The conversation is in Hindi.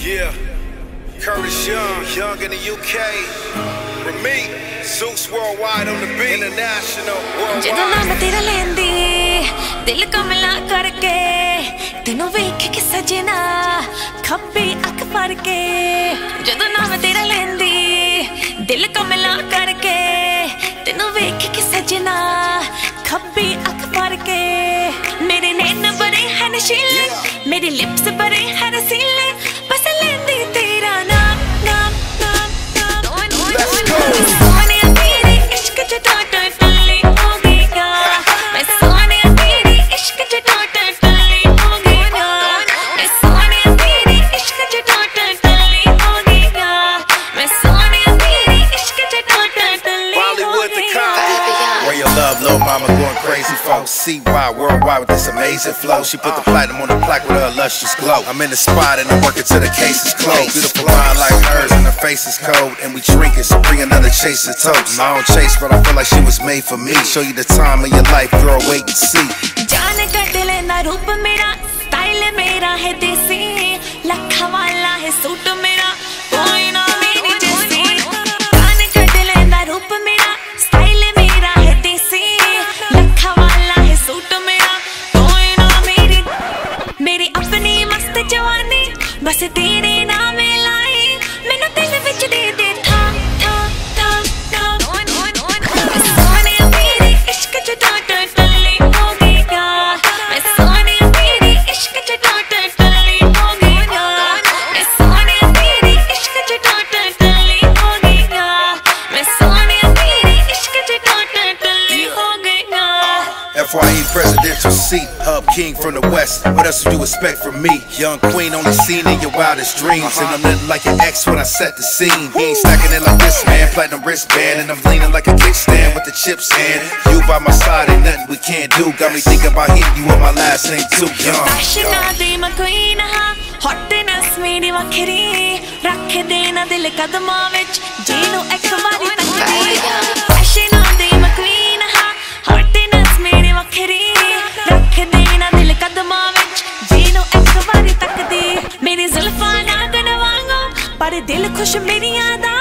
Yeah, Curtis Young in the UK. Remy, Zeus worldwide on the beat. International, worldwide. ਜਦੋਂ ਨਾਮ ਤੇਰਾ ਲੈਂਦੀ ਦਿਲ ਕਮਲਾ ਕਰਕੇ ਤੈਨੂੰ ਵੇਖ ਕੇ ਸਜਣਾ ਖੱਬੀ ਅੱਖ ਫੜ ਕੇ ਜਦੋਂ ਨਾਮ ਤੇਰਾ ਲੈਂਦੀ ਦਿਲ ਕਮਲਾ ਕਰਕੇ ਤੈਨੂੰ ਵੇਖ ਕੇ ਸਜਣਾ ਖੱਬੀ ਅੱਖ ਫੜ ਕੇ ਮੇਰੇ ਨੈਣ ਬੜੇ ਹਨ ਨਸ਼ੀਲੇ ਮੇਰੇ ਲਿਪਸ ਬੜੇ ਹਨ ਰਸੀਲੇ ਬਸ ਲੈਂਦੀ ਤੇਰਾ ਨਾਮ ਨਾਮ ਨਾਮ Lil' mama going crazy, folks. CY worldwide with this amazing flow. She put the platinum on the plaque with her luscious glow. I'm in the spot and I'm working till the case is closed. Beautiful mind like hers and her face is cold. And we drinking, so bring another chase of toast. I don't chase, but I feel like she was made for me. Show you the time of your life, girl, wait and see. जान कट लेना रूप मेरा, स्टाइल मेरा है देसी, लखा वाला है सूट मेरा, कोई ना मेरी जैसी। जान कट लेना रूप मेरा, स्टाइल मेरा है देसी, लखा वाला है सूट मेरा, कोई ना मेरी अपनी मस्त जवानी, बस तेरे नाम लाई, मैनू दिल विच दे दे था था था था। सोने मेरे इश्क च टोटल टल्ली हो गया, मैं सोने मेरे इश्क च टोटल टल्ली हो गया, मैं सोने मेरे इश्क च टोटल टल्ली हो गया, मैं सोने मेरे इश्क च टोटल टल्ली हो गया। FYE presidential seat, hub king from the west. What else would you expect from me? Young queen only seen in your wildest dreams. And I'm nothing like your ex when I set the scene. He ain't stacking it like this, man. Platinum wristband, and I'm leaning like a kickstand with the chips in. You by my side, ain't nothing we can't do. Got me thinking about hitting you with my last name too. Young. मैं queen हाँ, hotness मेरी वखरी, रख देना दिल कदमां विच, जीनू एक बारी तकदी। Fashion दी मैं queen हाँ, hotness मेरी वखरी, रख देना दिल कदमां विच, जीनू एक बारी तकदी। मेरी जुल्फां नागन वांगू, पर दिल खुश मेरी यादां